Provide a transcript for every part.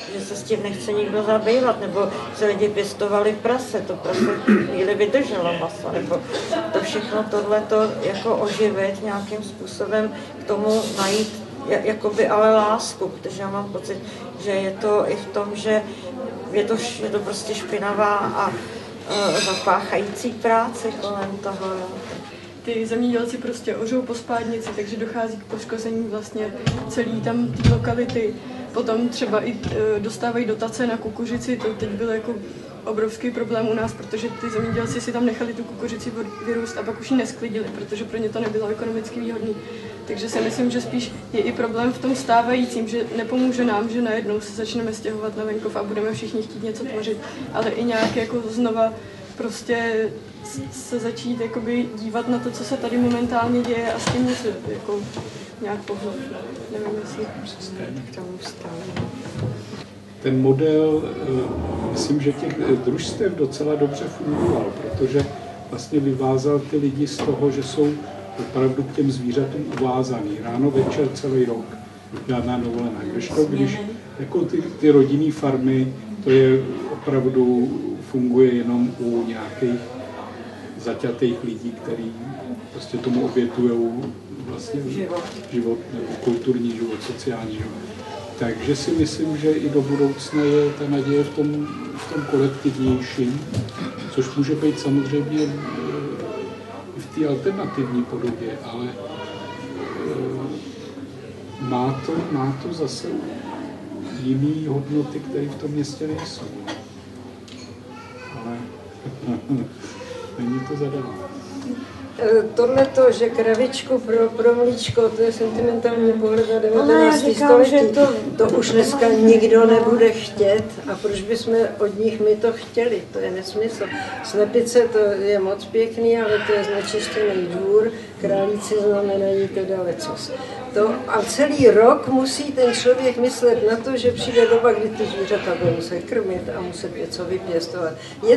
že se s tím nechce nikdo zabývat, nebo se lidi pěstovali prase, to prase chvíli vydrželo maso, nebo to všechno tohleto jako oživit nějakým způsobem, k tomu najít jakoby ale lásku, protože já mám pocit, že je to i v tom, že je to prostě špinavá a zapáchající práce kolem toho. Jo. Ty zemědělci prostě ořou po spádnici, takže dochází k poškození vlastně celý tam té lokality. Potom třeba i dostávají dotace na kukuřici, to teď byl jako obrovský problém u nás, protože ty zemědělci si tam nechali tu kukuřici vyrůst a pak už ji nesklidili, protože pro ně to nebylo ekonomicky výhodné. Takže si myslím, že spíš je i problém v tom stávajícím, že nepomůže nám, že najednou se začneme stěhovat na venkov a budeme všichni chtít něco tvořit, ale i nějak jako znova prostě se začít jakoby dívat na to, co se tady momentálně děje a s tím něco jako nějak pohnut. Nevím, jestli k tomu stále. Ten model, myslím, že těch družstev docela dobře fungoval, protože vlastně vyvázal ty lidi z toho, že jsou opravdu k těm zvířatům uvázaný. Ráno, večer, celý rok. Žádná dovolená. Když jako ty rodinné farmy, to je opravdu funguje jenom u nějakých zaťatých lidí, kteří prostě tomu obětují vlastně život nebo kulturní život, sociální život. Takže si myslím, že i do budoucna je ta naděje v tom kolektivnějším, což může být samozřejmě v té alternativní podobě, ale má to zase jiný hodnoty, které v tom městě nejsou. Ale není to zadarmo. Tohleto, že kravičku pro mlíčko, to je sentimentální pohled na 19. říkám, století. že To už dneska nikdo nebude chtět a proč bychom od nich my to chtěli? To je nesmysl. Slepice to je moc pěkný, ale to je znečištěný dvůr, králíci znamenají teda lecos. A celý rok musí ten člověk myslet na to, že přijde doba, kdy ty zvířata bude muset krmit a muset něco vypěstovat.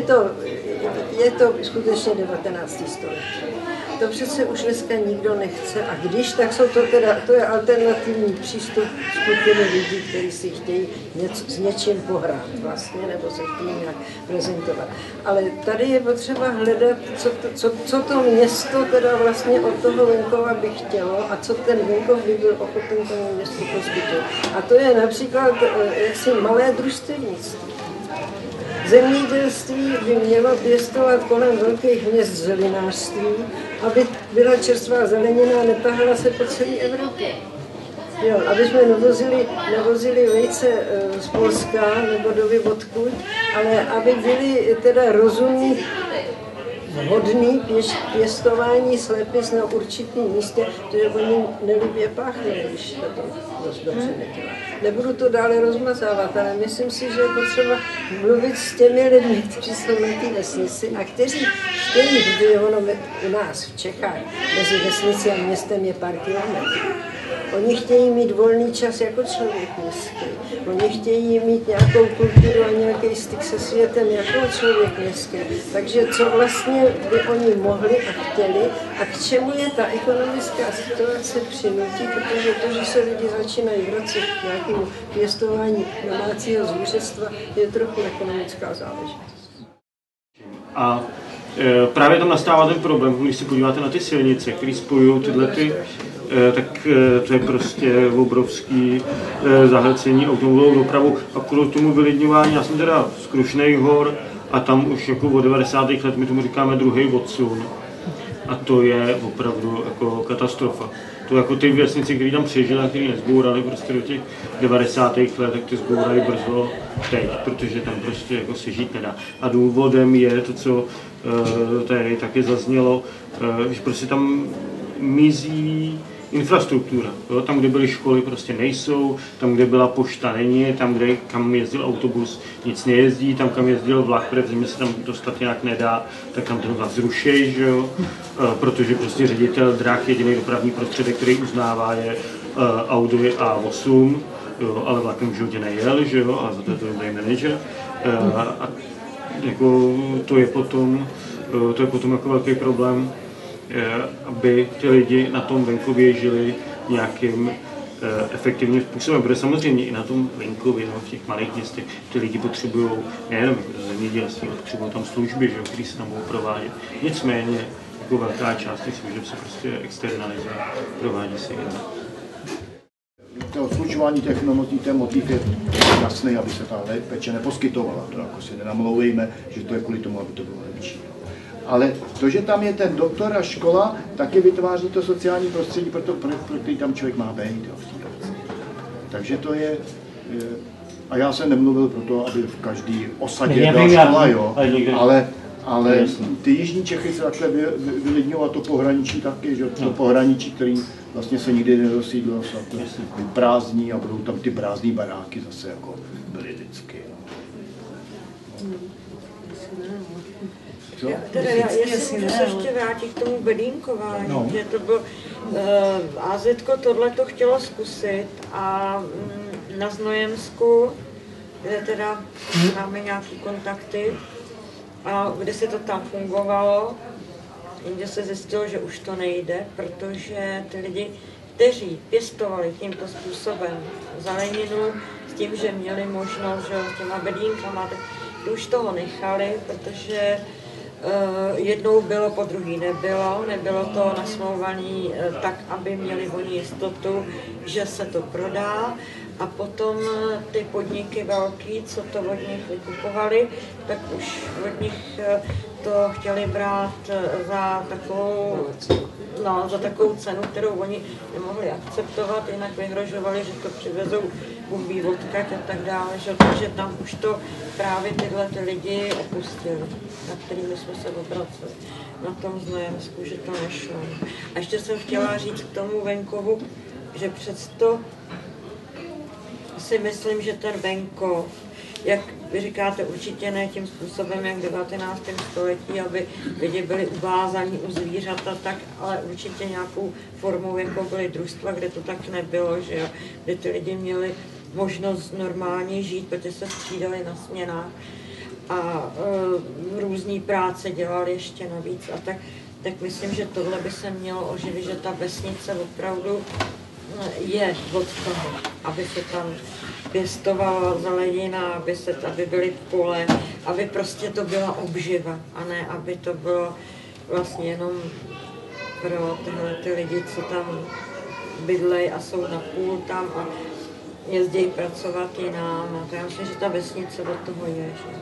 Je to skutečně 19. století. To přece už dneska nikdo nechce a když, tak to je alternativní přístup skupiny lidí, kteří si chtějí s něčím pohrát vlastně, nebo se chtějí nějak prezentovat. Ale tady je potřeba hledat, co to město teda vlastně od toho venkova by chtělo a co ten venkov by byl ochoten tomu městu poskytnout. A to je například jaksi malé družstevnictví. Zemědělství by mělo pěstovat kolem velkých měst zelinářství, aby byla čerstvá zelenina a netahala se po celé Evropě. Jo, aby jsme nevozili vejce z Polska nebo do odkud, ale aby byly teda rozumní, vhodný pěstování slepic na určitém místě, protože oni nelibě páchnou, když to dost dobře nedělá. Nebudu to dále rozmazávat, ale myslím si, že je potřeba mluvit s těmi lidmi, kteří jsou na té vesnici a kteří chtějí, protože ono u nás v Čechách mezi vesnicí a městem je pár kilometrů. Oni chtějí mít volný čas jako člověk městský. Oni chtějí mít nějakou kulturu a nějaký styk se světem jako člověk městský. Takže co vlastně by oni mohli a chtěli a k čemu je ta ekonomická situace přinutí, protože to, že se lidi začínají vracet k nějakému pěstování domácího zvířectva, je trochu ekonomická záležitost. A právě tam nastává ten problém, když se podíváte na ty silnice, které spojují tyhle ty, tak to je prostě obrovský zahlcení automobilovou dopravu a kvůli tomu vylidňování. Já jsem teda z Krušných hor a tam už jako od 90. let my tomu říkáme druhý odsun a to je opravdu jako katastrofa. To jako ty vesnice, které tam přežily a které nezbourali prostě do těch 90. let, tak ty zbourají brzo teď, protože tam prostě jako se žít nedá. A důvodem je to, co tady taky zaznělo, že prostě tam mizí infrastruktura. Jo? Tam, kde byly školy, prostě nejsou, tam, kde byla pošta, není, tam, kde kam jezdil autobus, nic nejezdí, tam, kam jezdil vlak, protože v zimě se tam dostat nějak nedá, tak tam ten vlak zrušej, že jo? Protože prostě ředitel drah jediný dopravní prostředek, který uznává, je Audi A8, jo? Ale vlakem v životě nejel, že jo? A za to je to dobrý manažer. A jako, to je potom jako velký problém, aby ty lidi na tom venkově žili nějakým efektivním způsobem, protože samozřejmě i na tom venkově, v těch malých městech, ty lidi potřebují nejenom zemědělství, potřebují tam služby, které se tam mohou provádět. Nicméně jako velká část těch služeb se prostě externalizuje, provádí se jinak. To odslučování těch ten motiv je jasný, aby se ta péče neposkytovala. To jako si nenamlouvejme, že to je kvůli tomu, aby to bylo lepší. Ale to, že tam je ten doktor a škola, taky vytváří to sociální prostředí, pro který tam člověk má být. Takže to je... A já jsem nemluvil pro to, aby v každý osadě byla škola, jo, ale ty jižní Čechy se takhle vylidňují a to pohraničí taky, že to pohraničí, který vlastně se nikdy nedosídlo, se vyprázdní a budou tam ty prázdné baráky zase jako byly vždycky. Jestli můžu se ještě vrátit k tomu bedínkování, že to bylo, AZ-ko tohle to chtělo zkusit a na Znojemsku, kde teda máme nějaké kontakty, a kde se to tam fungovalo, jinde se zjistilo, že už to nejde, protože ty lidi, kteří pěstovali tímto způsobem zeleninu, s tím, že měli možnost, že s těma bedínkama, tak už toho nechali, protože jednou bylo, po druhý nebylo to nasmlouvané tak, aby měli oni jistotu, že se to prodá. A potom ty podniky velký, co to od nich vykupovali, tak už od nich to chtěli brát za takovou cenu, kterou oni nemohli akceptovat, jinak vyhrožovali, že to přivezou Bůh odkud a tak dále, že, takže tam už to právě tyhle ty lidi opustili, na kterými jsme se obraceli na tom Znojemsku, že to nešlo. A ještě jsem chtěla říct k tomu venkovu, že přesto si myslím, že ten venkov, jak vy říkáte, určitě ne tím způsobem, jak v 19. století, aby lidi byli uvázaní u zvířata, tak, ale určitě nějakou formou, jako byly družstva, kde to tak nebylo, že jo, kde ty lidi měli možnost normálně žít, protože se střídali na směnách a různý práce dělali ještě navíc a tak myslím, že tohle by se mělo oživit, že ta vesnice opravdu je od toho, aby se tam pěstovala zelenina, aby byly pole, aby prostě to byla obživa a ne, aby to bylo vlastně jenom pro tyhle ty lidi, co tam bydlejí a jsou na půl tam a jezdí pracovat jinam. A to já myslím, že ta vesnice od toho je. Že?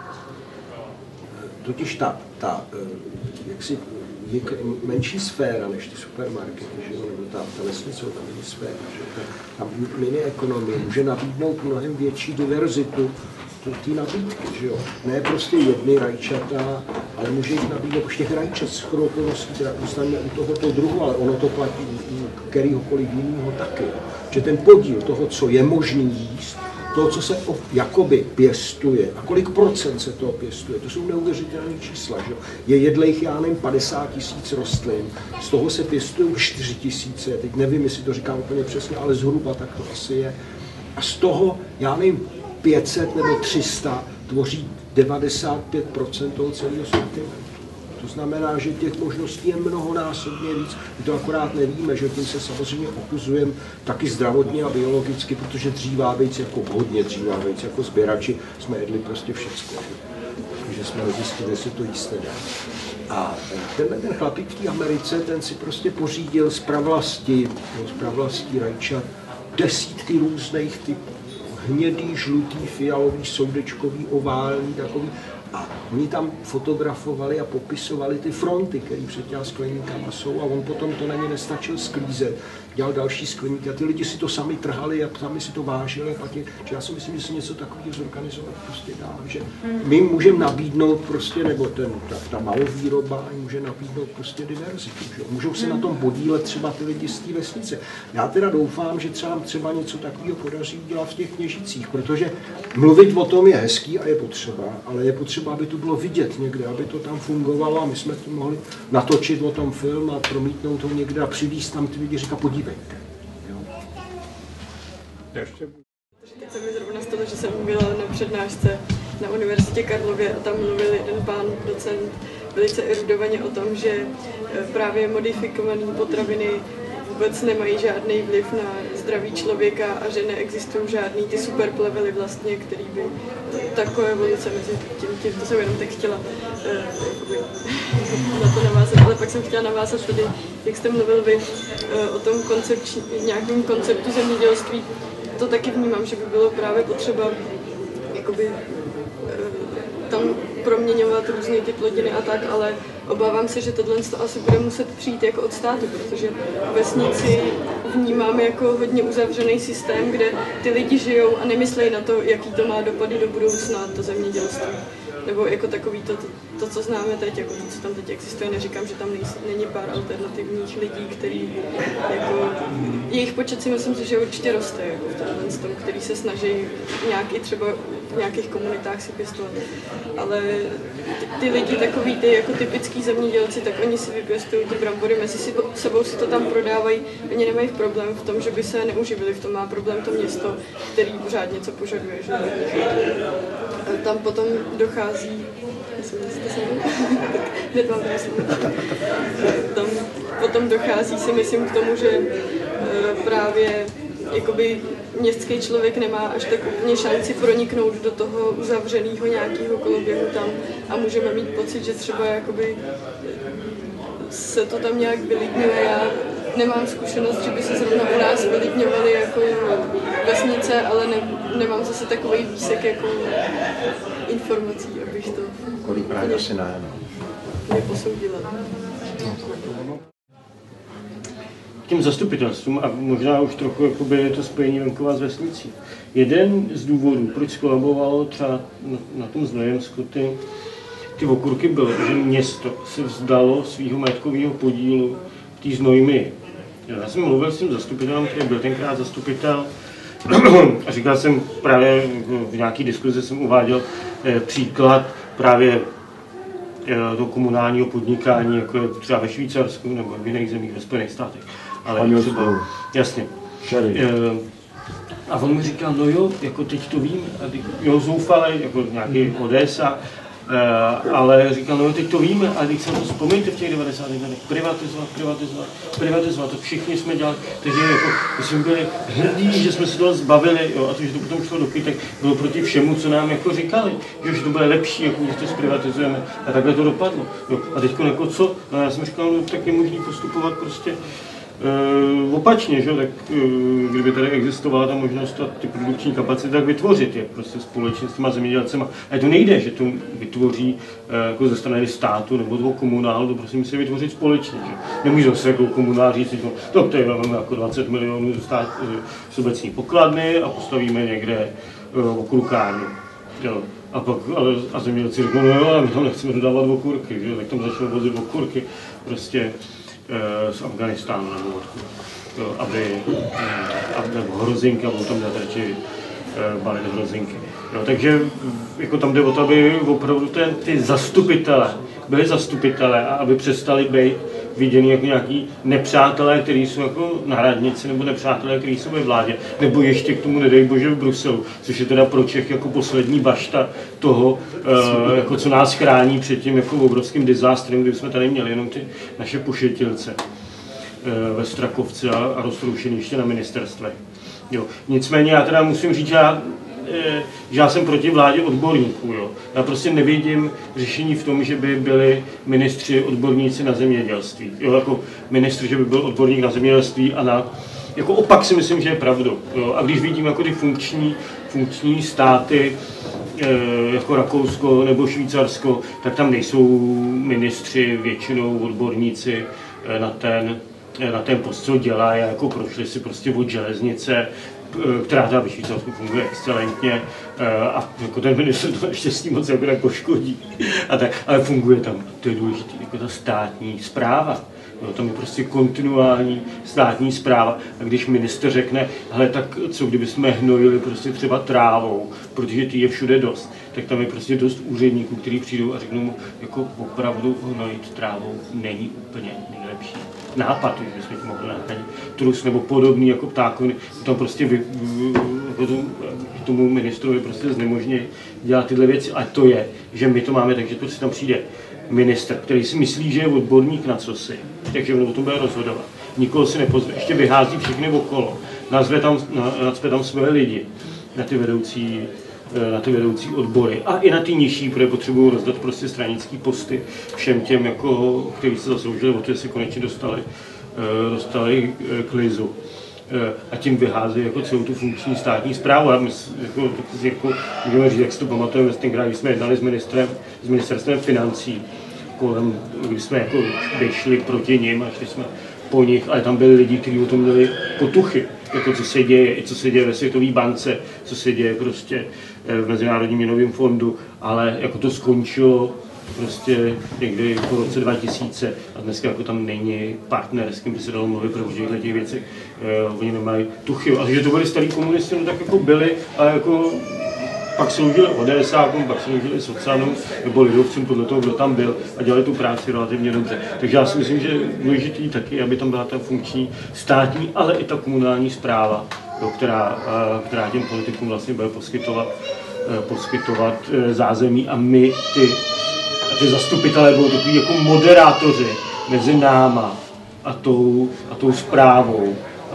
Totiž ta jaksi menší sféra než ty supermarkety, že jo, nebo ta vesnice, ta mini sféra, že ta mini ekonomie může nabídnout mnohem větší diverzitu té nabídky, že jo. Ne prostě jedny rajčata, ale může jich nabídnout už těch rajčat s chodou okolností, teda dostaneme u tohoto druhu, ale ono to platí u kterýhokoliv jiného taky. Že ten podíl toho, co je možný jíst, toho, co se jakoby pěstuje a kolik procent se toho pěstuje, to jsou neuvěřitelné čísla. Že? Je jedlejch, já nevím, 50 000 rostlin, z toho se pěstují 4 000, teď nevím, jestli to říkám úplně přesně, ale zhruba tak to asi je. A z toho, já nevím, 500 nebo 300 tvoří 95% toho celého sortimentu. To znamená, že těch možností je mnohonásobně víc. My to akorát nevíme, že tím se samozřejmě ochuzujeme taky zdravotně a biologicky, protože dřívábejci, jako hodně dřívábejci, jako sběrači, jsme jedli prostě všecko. Takže jsme nezjistili, jestli to jíst nedá. A ten chlapík v té Americe, ten si prostě pořídil z pravlasti rajčat desítky různých typů. Hnědý, žlutý, fialový, soudečkový, ovální, takový. A oni tam fotografovali a popisovali ty fronty, které před těma skleníkama jsou a on potom to na ně nestačil sklízet. Dělal další skleníky a ty lidi si to sami trhali a sami si to vážili. Že já si myslím, že se něco takového zorganizovat prostě dá. Že my můžeme nabídnout prostě, nebo ta malovýroba může nabídnout prostě diverzitu. Že? Můžou se na tom podílet třeba ty lidi z té vesnice. Já teda doufám, že třeba něco takového podaří udělat v těch Kněžicích, protože mluvit o tom je hezký a je potřeba, ale je potřeba, aby to bylo vidět někde, aby to tam fungovalo a my jsme to mohli natočit o tom film a promítnout ho někde a přivést tam ty lidi, říkat podívejte. Jo. Teď se mi zrovna stalo, že jsem byla na přednášce na Univerzitě Karlově a tam mluvil jeden pán, docent, velice erudovaně o tom, že právě modifikované potraviny vůbec nemají žádný vliv na zdraví člověka a že neexistují žádný ty superplevely vlastně, který by takové evoluce mezi tím, to jsem jenom tak chtěla na to navázat, ale pak jsem chtěla navázat tady, jak jste mluvil vy o tom nějakém konceptu zemědělství, to taky vnímám, že by bylo právě potřeba jakoby tam proměňovat různé ty plodiny a tak, ale obávám se, že tohle asi bude muset přijít jako od státu, protože vesnici vnímáme jako hodně uzavřený systém, kde ty lidi žijou a nemyslejí na to, jaký to má dopady do budoucna, to zemědělství. Nebo jako takový to, co známe teď, jako to, co tam teď existuje, neříkám, že tam není pár alternativních lidí, který jako, jejich počet si myslím, že určitě roste, jako v tomhle tom, který se snaží nějak i třeba v nějakých komunitách si pěstovat. Ale ty lidi takový, ty jako typický zemědělci, tak oni si vypěstují ty brambory, mezi sebou si to tam prodávají, oni nemají problém v tom, že by se neuživili, v tom má problém to město, který pořád něco požaduje, že tam potom dochází, tam potom dochází si myslím k tomu, že právě jakoby městský člověk nemá až tak úplně šanci proniknout do toho uzavřeného nějakého koloběhu tam a můžeme mít pocit, že třeba jakoby se to tam nějak vylidňuje. Já nemám zkušenost, že by se zrovna u nás vylidňovaly jako vesnice, ale nemám zase takový výsek jako informací, abych to Kolikrát asi ne, neposoudila. Těm zastupitelstvům a možná už trochu jakoby to spojení venkova s vesnicí. Jeden z důvodů, proč skolabovalo třeba na tom Znojemsku ty okurky, bylo, že město se vzdalo svého majetkového podílu v té Znojmy. Já jsem mluvil s tím zastupitelem, který byl tenkrát zastupitel, a říkal jsem právě v nějaké diskuzi jsem uváděl příklad právě toho komunálního podnikání, jako je třeba ve Švýcarsku nebo v jiných zemích ve Spojených státech. Ale třeba, jasně. A on mi říkal, no jo, jako teď to vím, a teď, jo, zoufale, jako nějaký Odessa, ale říkal, no jo, teď to víme, ale teď se to vzpomnějte v těch 90. letech, privatizovat, to všichni jsme dělali, takže jako, my jsme byli hrdí, že jsme se toho zbavili, jo, a to, že to potom šlo do kytek, bylo proti všemu, co nám jako říkali, že to bude lepší, jako když to zprivatizujeme, a takhle to dopadlo, jo. A teď jako co, no já jsem říkal, no tak je možný postupovat prostě opačně, že? Tak kdyby tady existovala ta možnost ty produkční kapacity, tak vytvořit je prostě společně s těma zemědělcema. A to nejde, že to vytvoří jako ze strany státu nebo toho komunálu, to prostě musí vytvořit společně. Že? Nemůže zase jako komunál říct, že tady máme jako 20 milionů z obecní pokladny a postavíme někde okurkárnu. A pak a zemědělci řeknou, no jo, ale my tam nechceme dodávat okurky, že? Tak tam začnou vozit okurky prostě z Afganistánu nebo odkud, nebo hrozinky, a potom dát radši balit hrozinky. No, takže jako tam jde o to, aby opravdu ty zastupitelé byli zastupitelé a aby přestali být viděni jako nějaký nepřátelé, kteří jsou jako na radnici, nebo nepřátelé, kteří jsou ve vládě, nebo ještě k tomu nedej bože v Bruselu, což je teda pro Čech jako poslední bašta toho, jako co nás chrání před tím jako obrovským disastrem, kdy jsme tady měli jenom ty naše pošetilce ve Strakovce a roztroušený ještě na ministerstvech. Jo. Nicméně já teda musím říct, že já jsem proti vládě odborníků. Jo. Já prostě nevidím řešení v tom, že by byli ministři odborníci na zemědělství. Jo, jako ministr, že by byl odborník na zemědělství a na... Jako opak si myslím, že je pravdou. Jo. A když vidím jako ty funkční státy, jako Rakousko nebo Švýcarsko, tak tam nejsou ministři většinou odborníci na ten post, co dělají, jako prošli si prostě od železnice, která ta ve Švýcarsku funguje excelentně a jako ten ministr to naštěstí moc jako nepoškodí. A tak, ale funguje tam, to je důležité, jako ta státní správa. No, tam je prostě kontinuální státní správa. A když ministr řekne, hele, tak co kdyby jsme hnojili prostě třeba trávou, protože ty je všude dost, tak tam je prostě dost úředníků, kteří přijdou a řeknou mu, jako opravdu hnojit trávou není úplně nejlepší nápad, že bychom to mohli nahradit trus nebo podobný jako ptákoviny, tam prostě tomu ministrovi prostě znemožní dělat tyhle věci. A to je, že my to máme tak, že prostě tam přijde ministr, který si myslí, že je odborník na cosi, takže on o tom bude rozhodovat. nikoho si nepozve, ještě vyhází všechny okolo, nacpe tam své lidi na ty vedoucí odbory a i na ty nižší, protože potřebují rozdat prostě stranické posty všem těm, jako, kteří se zasloužili o to, že si konečně dostali k lizu. A tím vyházejí jako celou tu funkční státní správu. A my jako můžeme říct, jak si to pamatujeme, tenkrát, když jsme jednali s ministerstvem financí, když jsme jako šli proti nim a šli jsme po nich, ale tam byli lidi, kteří o tom měli potuchy, jako co se děje ve Světové bance, co se děje prostě v Mezinárodním měnovém fondu, ale jako to skončilo prostě někdy po roce 2000 a dneska jako tam není partner, s kým by se dalo mluvit pro těch věcech, oni nemají tuchy. A že to byli starý komunisti, no tak jako byli, ale jako pak sloužili ODSákům, pak sloužili socanům nebo lidovcům podle toho, kdo tam byl a dělali tu práci relativně dobře. Takže já si myslím, že důležitý taky, aby tam byla ta funkční státní, ale i ta komunální správa, která těm politikům vlastně bude poskytovat zázemí a my ty zastupitelé budou takový jako moderátoři mezi náma a tou správou,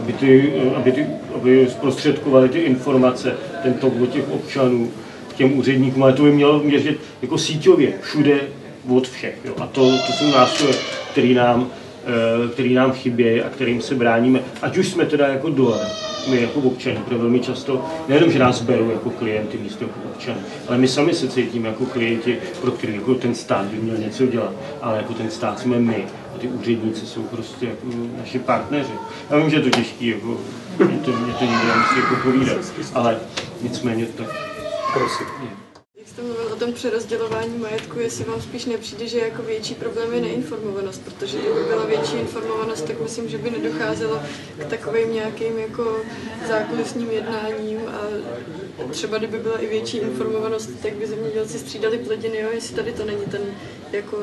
aby zprostředkovali ty informace, ten tok od těch občanů k těm úředníkům, ale to by mělo měřit jako síťově, všude od všech. Jo. A to jsou nástroje, který nám chybějí a kterým se bráníme, ať už jsme teda jako dole, my jako občani, protože velmi často, nejenom, že nás berou jako klienty místo jako občany, ale my sami se cítíme jako klienti, pro který jako ten stát by měl něco dělat, ale jako ten stát jsme my a ty úředníci jsou prostě jako naši partneři. Já vím, že je to těžký, jako, mě to nikdo nemusí jako povídat, ale nicméně tak. Prosím. Jak jste mluvil o tom přerozdělování majetku, jestli vám spíš nepřijde, že jako větší problém je neinformovanost, protože kdyby byla větší informovanost, tak myslím, že by nedocházelo k takovým nějakým jako zákulisním jednáním a třeba kdyby byla i větší informovanost, tak by zemědělci střídali plodiny, jo, jestli tady to není ten jako...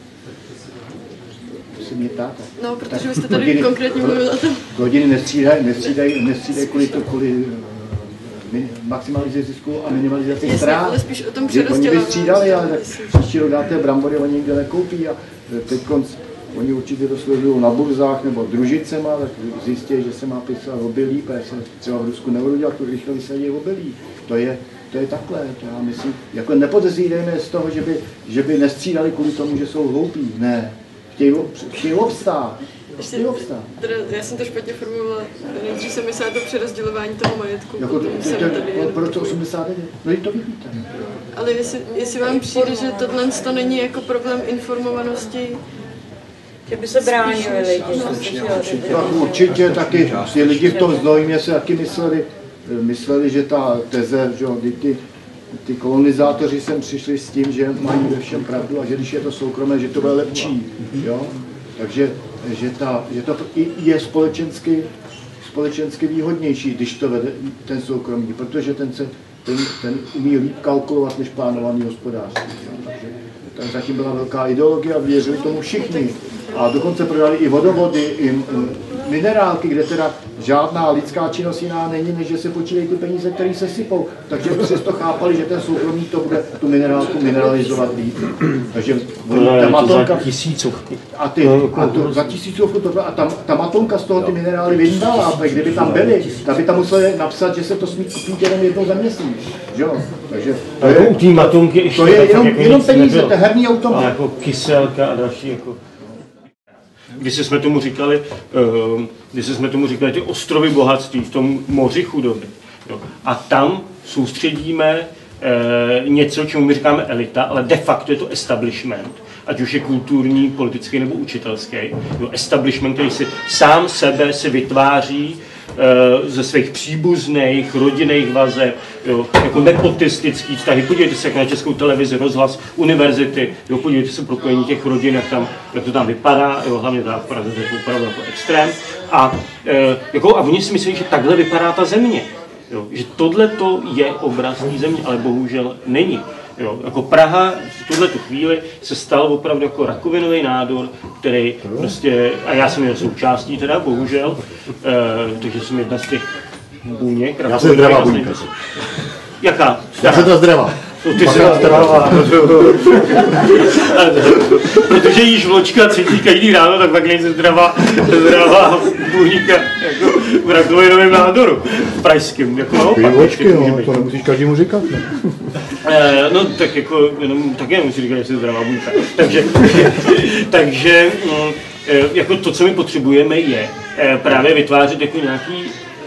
Se mě ptáte. No, protože vy jste tady konkrétně mluvil o tom. Plodiny nestřídají kvůli maximalizaci zisku a minimalizaci ztrát. Ale spíš o tom Oni by střídali, ale tak příští rok dáte brambory, oni nikde nekoupí a teď oni určitě to sledují na burzách nebo družicema, tak zjistí, že se má pěstovat obilí, protože se třeba v Rusku nebudou dělat, tu rychle vysadí obilí. To je takhle, to já myslím, jako nepodezírejme z toho, že by nestřídali kvůli tomu, že jsou hloupí, ne. Chtějí obstát. Já jsem to špatně formulovala. Nejdřív jsem myslela to přerozdělování toho majetku. Jako proč to 89? No i to vidíte. Ale jestli vám přijde, že tohle není jako problém informovanosti, že by se bránili lidi. Tak určitě taky, ty lidi v tom Znojmě se taky mysleli, že ta teze, že ty kolonizátoři sem přišli s tím, že mají ve všem pravdu a že když je to soukromé, že to bude lepší. Jo? Takže že to je společensky výhodnější, když to vede ten soukromý, protože ten umí líp kalkulovat než plánovaný hospodářství. Takže tam zatím byla velká ideologie a věřili tomu všichni. A dokonce prodali i vodovody, i minerálky, kde teda žádná lidská činnost jiná není, než že se počítají ty peníze, které se sypou. Takže přesto chápali, že ten soukromý to bude tu minerálku mineralizovat líp. Takže ta matonka... za tisícovky. Za tisícovku ta matonka z toho ty minerály vyndala, a kdyby tam byly, tak by tam museli napsat, že se to smí kupit jenom jednou za měsíc. Takže to je jenom peníze, to je herní automat. Ale jako kyselka a další jako... Když jsme tomu říkali ty ostrovy bohatství v tom moři chudoby. Jo. A tam soustředíme něco, čemu my říkáme elita, ale de facto je to establishment, ať už je kulturní, politický nebo učitelský. Jo. Establishment, který si sám sebe si vytváří ze svých příbuzných, rodinných vazeb, jo, jako nepotistický vztahy. Podívejte se na Českou televizi, rozhlas, univerzity, jo, podívejte se propojení těch rodin, jak to tam vypadá, jo, hlavně teda v Praze, to je opravdu jako extrém. A oni si myslí, že takhle vypadá ta země. Jo, že tohle je obraz té země, ale bohužel není. Jo, jako Praha v tuhletu chvíli se stal opravdu jako rakovinový nádor, který prostě, a já jsem jeho součástí teda, bohužel, takže jsem jedna z těch buněk. Já jsem zdravá buňka. Jaká? Já jsem ta zdravá. Ty se zdravá. Protože jíš vločka cítí každý ráno, tak pak nejsi zdravá buňka jako v rakovinovém nádoru. V pražským, jako naopak. Vločky, no, to nemusíš každému říkat, ne? No tak jako, jenom také nemusí říkat, že jsi zdravá buňka. Takže jako to, co my potřebujeme, je právě vytvářet jako nějaký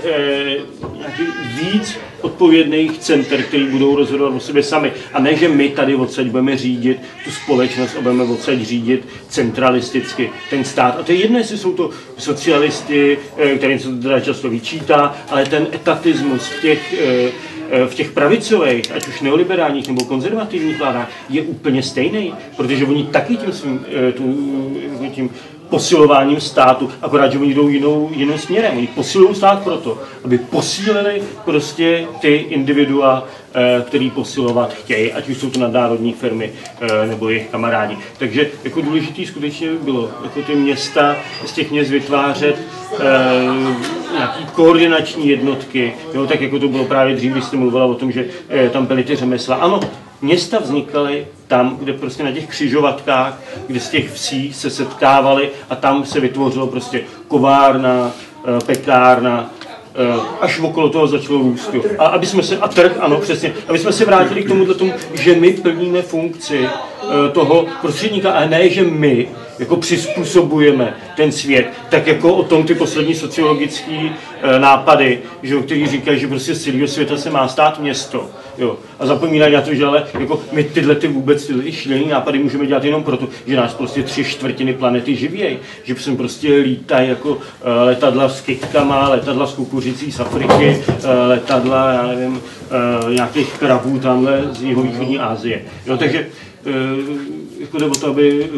víc odpovědných center, který budou rozhodovat o sobě sami. A ne, že my tady odsaď budeme řídit tu společnost a budeme odsaď řídit centralisticky ten stát. A to je jedno, jestli jsou to socialisty, kterým se to teda často vyčítá, ale ten etatismus v těch pravicových, ať už neoliberálních nebo konzervativních vládách, je úplně stejný, protože oni taky tím posilováním státu, akorát, že oni jdou jinou směrem. Oni posilují stát proto, aby posílili prostě ty individua, který posilovat chtějí, ať už jsou to nadnárodní firmy nebo jejich kamarádi. Takže jako důležitý skutečně bylo jako ty města, z těch měst vytvářet nějaký koordinační jednotky, jo, tak jako to bylo právě dřív, když jste mluvila o tom, že tam byly ty řemesla. Ano, města vznikaly tam, kde prostě na těch křižovatkách, kde z těch vsí se setkávali a tam se vytvořilo prostě kovárna, pekárna, až okolo toho začalo růst. A aby jsme se, a trh, ano, přesně, aby jsme se vrátili k tomu, že my plníme funkci toho prostředníka, a ne, že my jako přizpůsobujeme ten svět, tak jako o tom ty poslední sociologické nápady, že, který říkají, že prostě z celého světa se má stát město. Jo. A zapomínají na to, že ale jako my tyhle šílený nápady můžeme dělat jenom proto, že nás prostě 3/4 planety živějí, že sem prostě lítají jako letadla s kytkama, letadla s kukuřicí z Afriky, letadla, já nevím, nějakých krabů tamhle z jihovýchodní Asie. Jo, takže jako jde o to,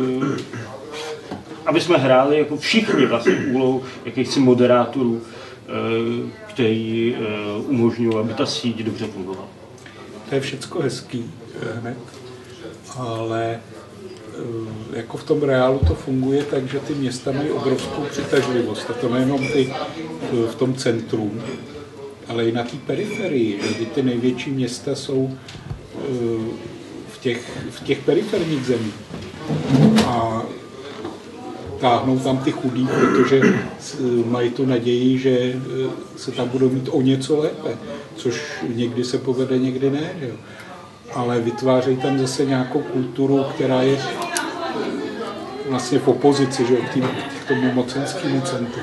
aby jsme hráli jako všichni vlastně úlohu jakýchsi moderátorů, který umožňují, aby ta síť dobře fungovala. To je všecko hezký hned, ale jako v tom reálu to funguje tak, že ty města mají obrovskou přitažlivost. A to nejenom ty v tom centru, ale i na té periferii. Že ty největší města jsou v těch periferních zemích. A táhnou tam ty chudí, protože mají tu naději, že se tam budou mít o něco lépe, což někdy se povede, někdy ne. Že jo. Ale vytvářejí tam zase nějakou kulturu, která je vlastně v opozici, že jo, k tomu mocenskému centru.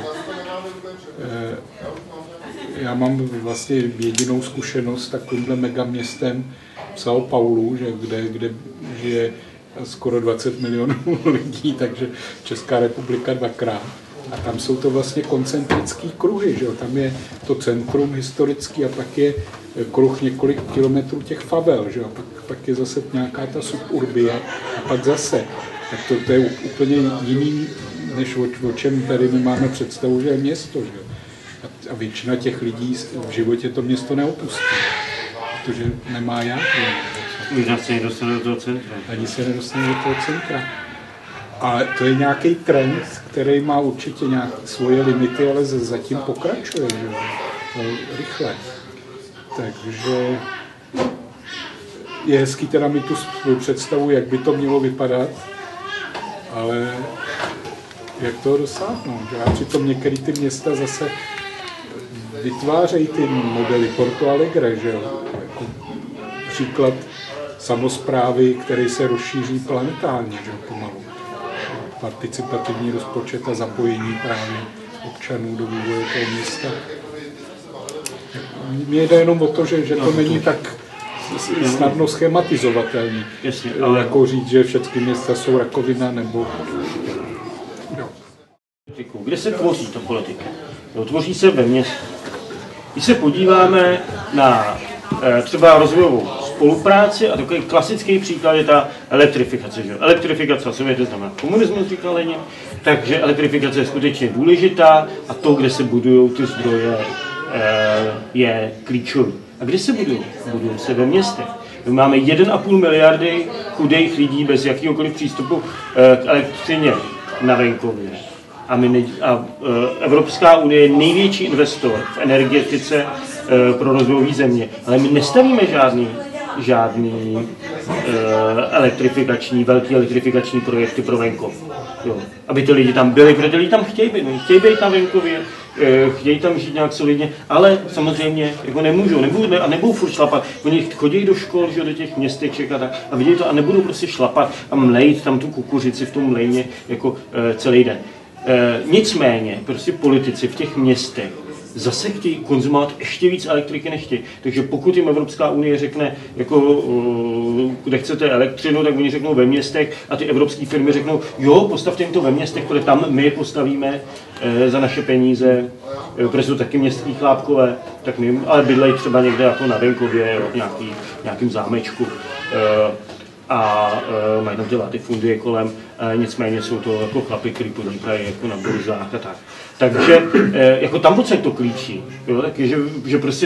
Já mám vlastně jedinou zkušenost s takovýmhle megaměstem v São Paulu, že kde žije skoro 20 milionů lidí, takže Česká republika dvakrát. A tam jsou to vlastně koncentrický kruhy, že jo? Tam je to centrum historický a pak je kruh několik kilometrů těch favel, že jo? Pak je zase nějaká ta suburbie a pak zase. Tak to je úplně jiný, než o čem tady my máme představu, že je město, že jo? A většina těch lidí v životě to město neopustí, protože nemá jak. Možná se nedostane do toho centra. Ani se nedostane do toho centra. Ale to je nějaký trend, který má určitě nějaké svoje limity, ale zatím pokračuje, že jo, rychle. Takže je hezký teda mít tu představu, jak by to mělo vypadat, ale jak toho dosáhnout, že? A přitom některé ty města zase vytvářejí ty modely Porto Alegre, že jo, jako příklad samosprávy, který se rozšíří planetárně, že pomalu. Participativní rozpočet a zapojení právě občanů do vývoje toho města. Mně jde jenom o to, že to není tak snadno schematizovatelný. Jasně, ale jako říct, že všechny města jsou rakovina nebo... Jo. Kde se tvoří ta politika? No, tvoří se ve městě. Když se podíváme na třeba rozvojovou spolupráci, a takový klasický příklad je ta elektrifikace. Že? Elektrifikace, co to znamená komunismus, říkal Lenin, takže elektrifikace je skutečně důležitá a to, kde se budují ty zdroje, je klíčový. A kde se budují? Budují se ve městech. My máme 1,5 miliardy chudých lidí bez jakýhokoliv přístupu k elektřině na venkově. A Evropská unie je největší investor v energetice pro rozvojové země. Ale my nestavíme žádný velký elektrifikační projekty pro venkov. Jo. Aby ty lidi tam byli, protože ty lidi tam chtějí být na venkově, chtějí tam žít nějak solidně, ale samozřejmě jako nebudou furt šlapat. Oni chodí do škol, že, do těch městeček a vidějí to a nebudou prostě šlapat a mlejt tam tu kukuřici v tom mlejně jako celý den. Nicméně prostě politici v těch městech zase chtějí konzumovat ještě víc elektriky než chtějí. Takže pokud jim Evropská unie řekne, jako, kde chcete elektřinu, tak oni řeknou ve městech a ty evropské firmy řeknou, jo, postavte jim to ve městech, protože tam my je postavíme za naše peníze, protože jsou taky městský chlápkové, tak my, ale bydlejí třeba někde jako na venkově, nějakým zámečku. A mají tam ty latifundie kolem, nicméně jsou to jako chlapy, kteří podnikají jako na burzách a tak. Takže jako tam moc to klíčí, jo? Tak, že prostě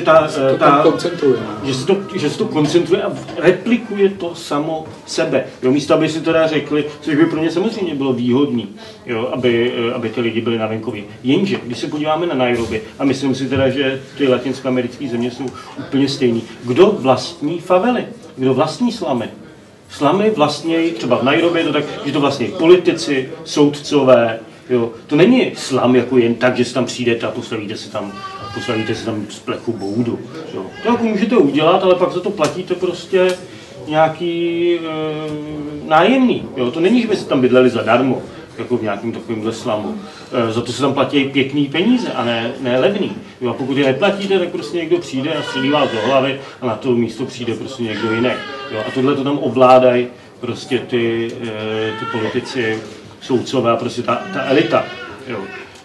že se to koncentruje a replikuje to samo sebe. Jo? Místo, aby si teda řekli, což by pro ně samozřejmě bylo výhodný, jo? Aby ty lidi byli na venkově. Jenže, když se podíváme na Nairobi, a myslím si teda, že ty latinskoamerické země jsou úplně stejný, kdo vlastní favely, kdo vlastní slamy? Slamy vlastnějí, třeba v Nairobi je to tak, že to vlastní politici, soudcové, jo. To není slam jako jen tak, že si tam přijdete a postavíte si tam z plechu boudu. Jo. To jako můžete udělat, ale pak za to platíte prostě nějaký nájemný. Jo. To není, že by si tam bydleli zadarmo, jako v nějakém takovémhle slamu. Za to se tam platí pěkný peníze a ne levný. Jo. A pokud je neplatíte, tak prostě někdo přijde a střelí vás do hlavy a na to místo přijde prostě někdo jiný. Jo. A tohle to tam ovládají prostě ty politici, soudcové a prostě ta elita. Jo.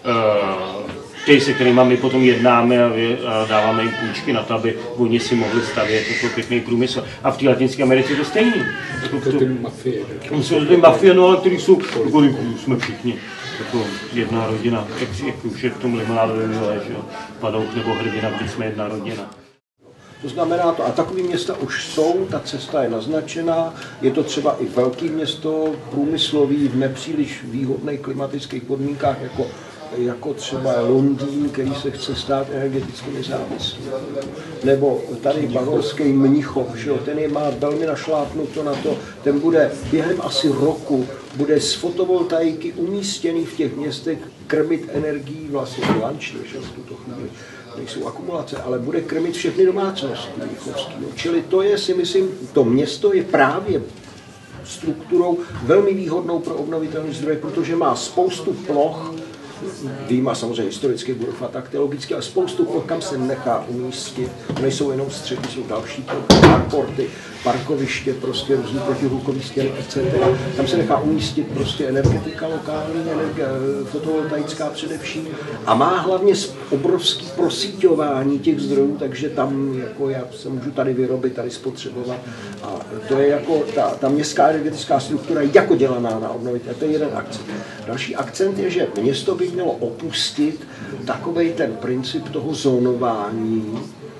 Ty, se kterými my potom jednáme a dáváme jim půjčky na to, aby oni si mohli stavět jako pěkný průmysl. A v té Latinské Americe to stejný. To ty mafie. Jsou ty mafie, no ale který jsou, jako jsme všichni. Jako jedna rodina, jak už je v tom limonádovém vile, že jo. Padouk nebo Hrdina, když jsme jedna rodina. To znamená to, a takový města už jsou, ta cesta je naznačená, je to třeba i velké město, průmyslový, v nepříliš výhodných klimatických podmínkách, jako třeba Londýn, který se chce stát energeticky nezávislý. Nebo tady bavorský Mnichov, že? Ten je má velmi našlápnuto na to, ten bude během asi roku, bude z fotovoltaiky umístěný v těch městech krmit energií vlastně bilančně, že v tuto chvíli nejsou akumulace, ale bude krmit všechny domácnosti mnichovský. Čili to je, si myslím, to město je právě strukturou velmi výhodnou pro obnovitelné zdroje, protože má spoustu ploch, výjima samozřejmě historicky budov a tak teologicky, ale spoustu ploch, kam se nechá umístit. Nejsou jenom středy, jsou další plochy, parporty, parkoviště, prostě různý protihlukový stěny, etc. Tam se nechá umístit prostě energetika lokální, fotovoltaická především. A má hlavně obrovský prosíťování těch zdrojů, takže tam jako já se můžu tady vyrobit, tady spotřebovat. A to je jako ta městská energetická struktura jako dělaná na obnovitelné. To je jeden akcent. Další akcent je, že město by mělo opustit takovej ten princip toho zónování,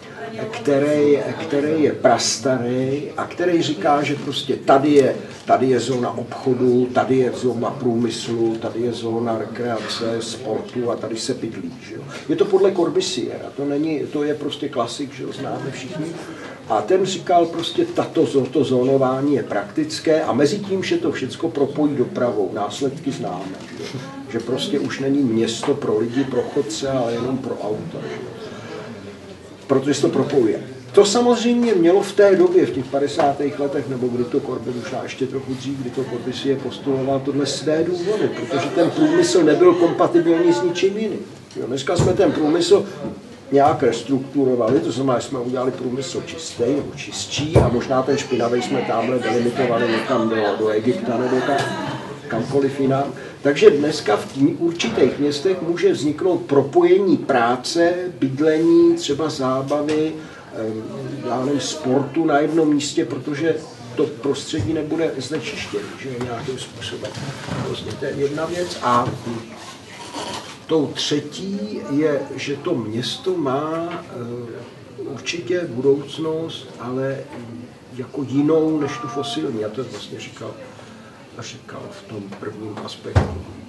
který je prastarý a který říká, že prostě tady je zóna obchodu, tady je zóna průmyslu, tady je zóna rekreace, sportu a tady se bydlí. Že jo. Je to podle Corbusiera, to je prostě klasik, že ho známe všichni. A ten říkal prostě, to zónování je praktické a mezi tím, že to všechno propojí dopravou, následky známe. Že prostě už není město pro lidi, pro chodce, ale jenom pro auta. Protože se to propojuje. To samozřejmě mělo v té době, v těch 50. letech, nebo kdy to Corbusier, možná ještě trochu dřív, kdy to Corbusier postuloval tohle své důvody, protože ten průmysl nebyl kompatibilní s ničím jiným. Jo, dneska jsme ten průmysl nějak restrukturovali, to znamená, že jsme udělali průmysl čistý nebo čistší a možná ten špinavý jsme tamhle delimitovali někam do Egypta nebo kamkoliv jinam. Takže dneska v určitých městech může vzniknout propojení práce, bydlení, třeba zábavy, sportu na jednom místě, protože to prostředí nebude znečištěné, že nějakým způsobem. To je jedna věc. A tou třetí je, že to město má určitě budoucnost, ale jako jinou než tu fosilní. Já to vlastně říkal v tom prvním aspektu.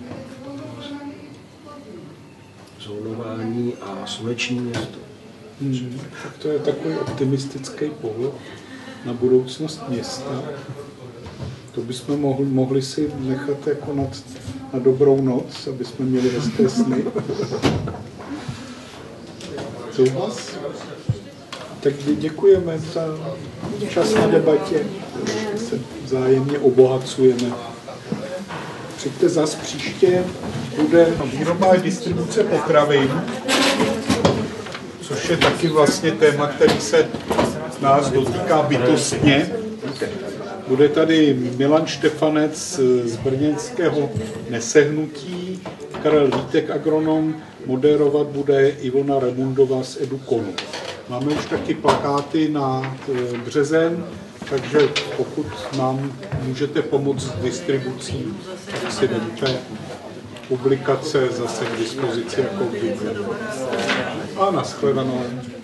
Zónování a sluneční město. Tak to je takový optimistický pohled. na budoucnost města. To bychom mohli si nechat jako na dobrou noc, aby jsme měli hezké sny. Souhlas? Tak děkujeme za čas na debatě. Se vzájemně obohacujeme. Přijďte zas příště, bude výroba a distribuce potravin, což je taky vlastně téma, který se nás dotýká bytostně. Bude tady Milan Štefanec z brněnského Nesehnutí, Karel Vítek, agronom, moderovat bude Ivona Remundová z Edukonu. Máme už taky plakáty na březen, takže pokud nám můžete pomoct s distribucí, tak si vemte. Publikace zase k dispozici jako obvykle. A nashledanou.